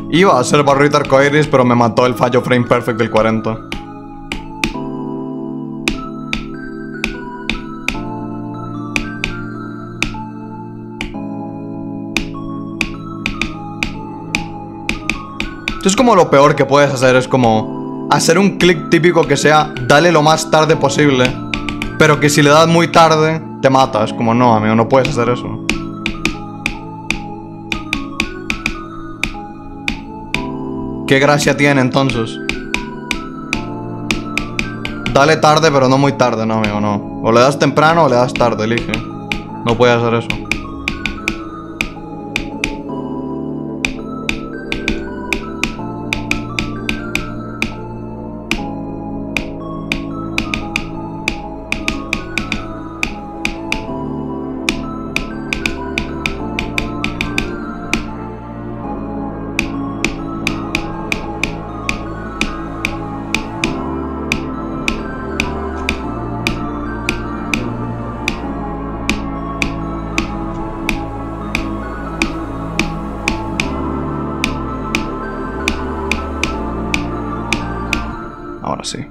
Iba a ser barrita arcoiris, pero me mató el fallo frame perfect del 40. Esto es como lo peor que puedes hacer, es como hacer un click típico que sea dale lo más tarde posible, pero que si le das muy tarde te mata. Es como no, amigo, no puedes hacer eso. ¿Qué gracia tiene entonces? Dale tarde, pero no muy tarde, no, amigo, no. O le das temprano o le das tarde, elige. No puedes hacer eso. Ahora sí.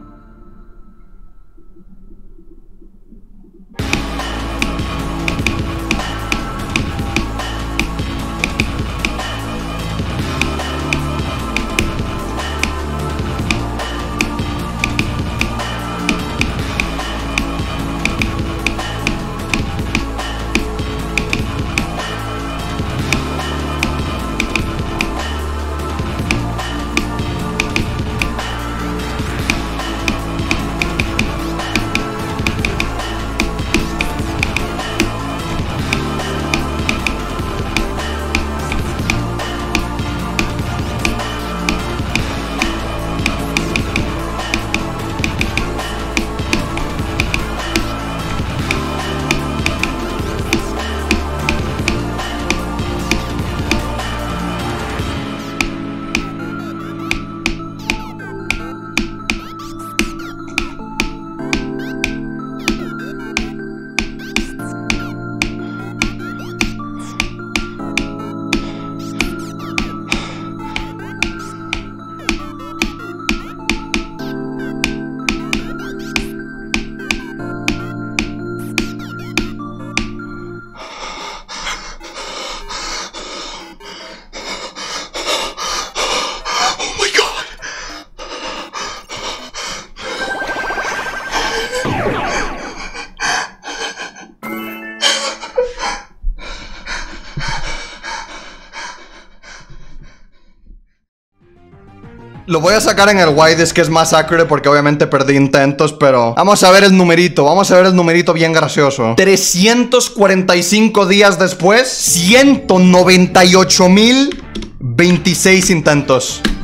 Lo voy a sacar en el wide, es que es más accurate porque obviamente perdí intentos, pero vamos a ver el numerito, vamos a ver el numerito bien gracioso. 345 días después, 198.026 intentos.